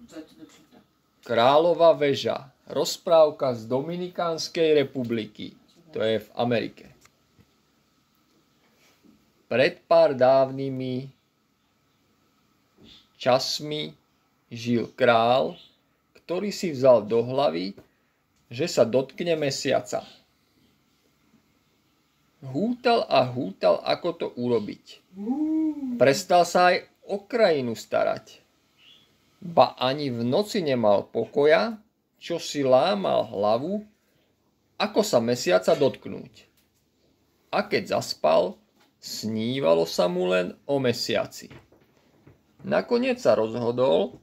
Kráľova väža. Rozprávka z Dominikánskej republiky. To je v Amerike. Pred pár dávnymi časmi žil král, ktorý si vzal do hlavy, že sa dotkne mesiaca. Hútal a hútal, ako to urobiť. Prestal sa aj o krajinu starať. Ba ani v noci nemal pokoja, čo si lámal hlavu, ako sa mesiaca dotknúť. A keď zaspal, snívalo sa mu len o mesiaci. Nakoniec sa rozhodol,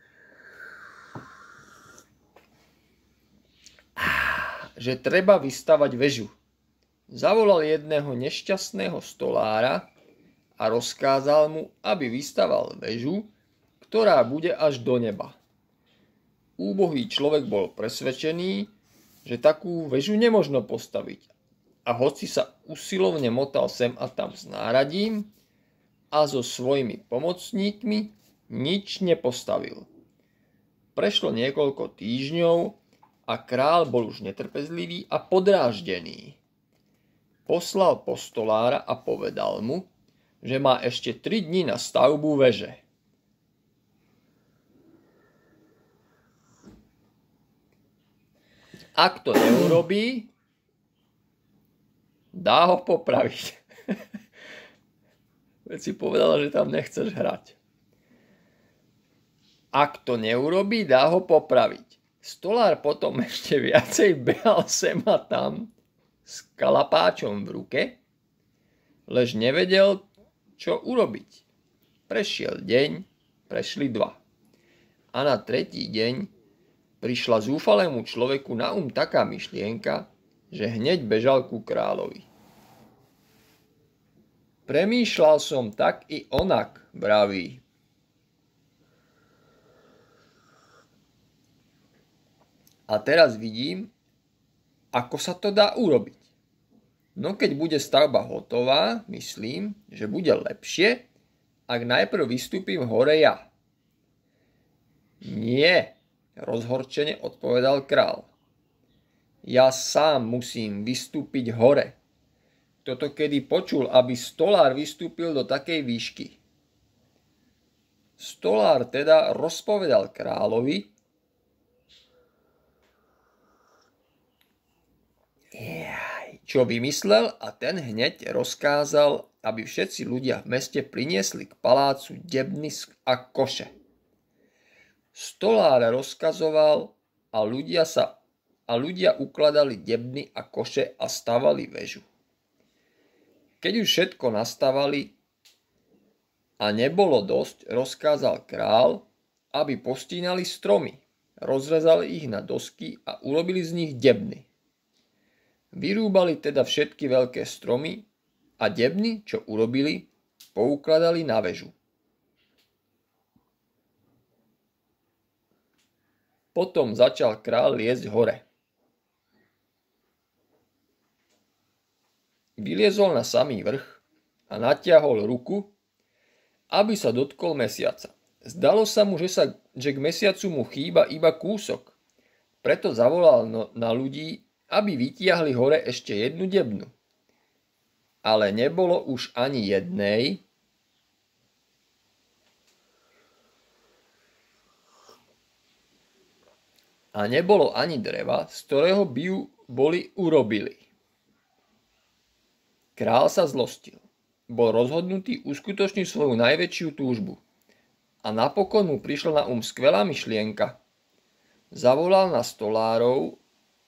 že treba vystavať väžu. Zavolal jedného nešťastného stolára a rozkázal mu, aby vystaval väžu, ktorá bude až do neba. Úbohý človek bol presvedčený, že takú väžu nemožno postaviť. A hoci sa usilovne motal sem a tam s náradím a so svojimi pomocníkmi, nič nepostavil. Prešlo niekoľko týždňov a král bol už netrpezlivý a podráždený. Poslal postolára a povedal mu, že má ešte 3 dni na stavbu veže. Ak to neurobí, dá ho popraviť. Veď si povedala, že tam nechceš hrať. Ak to neurobí, dá ho popraviť. Stolár potom ešte viacej behal sem a tam s kalapáčom v ruke, lež nevedel, čo urobiť. Prešiel deň, prešli 2. A na 3. deň prišla zúfalému človeku na taká myšlienka, že hneď bežal ku kráľovi. Premýšľal som tak i onak, vraví. A teraz vidím, ako sa to dá urobiť. No keď bude stavba hotová, myslím, že bude lepšie, ak najprv vystúpim hore ja. Nie, rozhorčene odpovedal král. Ja sám musím vystúpiť hore. Toto kedy počul, aby stolár vystúpil do takej výšky. Stolár teda rozpovedal kráľovi, čo vymyslel, a ten hneď rozkázal, aby všetci ľudia v meste priniesli k palácu debny a koše. Stolár rozkazoval a ľudia ukladali debny a koše a stavali väžu. Keď už všetko nastavali a nebolo dosť, rozkázal král, aby postínali stromy, rozrezali ich na dosky a urobili z nich debny. Vyrúbali teda všetky veľké stromy a debny, čo urobili, poukladali na väžu. Potom začal král liezť hore. Vyliezol na samý vrch a natiahol ruku, aby sa dotkol mesiaca. Zdalo sa mu, že k mesiacu mu chýba iba kúsok. Preto zavolal na ľudí, aby vytiahli hore ešte jednu debnu. Ale nebolo už ani jednej, a nebolo ani dreva, z ktorého by ju boli urobili. Král sa zlostil. Bol rozhodnutý uskutočniť svoju najväčšiu túžbu. A napokon mu prišla na skvelá myšlienka. Zavolal na stolárov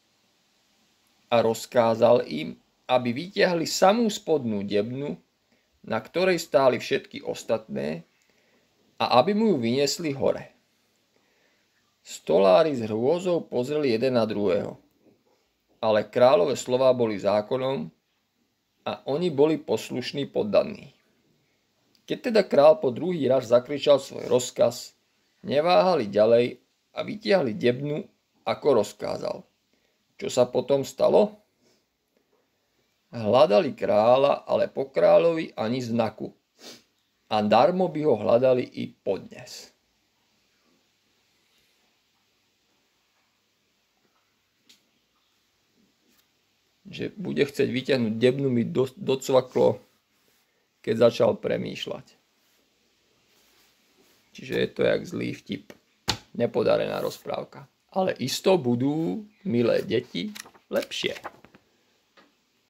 a rozkázal im, aby vytiahli samú spodnú debnu, na ktorej stáli všetky ostatné, a aby mu ju vyniesli hore. Stolári s hrôzou pozreli jeden na druhého, ale kráľové slová boli zákonom a oni boli poslušní poddaní. Keď teda král po druhý raz zakričal svoj rozkaz, neváhali ďalej a vytiahli debnu, ako rozkázal. Čo sa potom stalo? Hľadali kráľa, ale po kráľovi ani znaku. A darmo by ho hľadali i podnes. že bude chcieť vyťahnuť debnu, mi docvaklo, keď začal premýšľať. Čiže je to jak zlý vtip. Nepodarená rozprávka. Ale isto budú, milé deti, lepšie.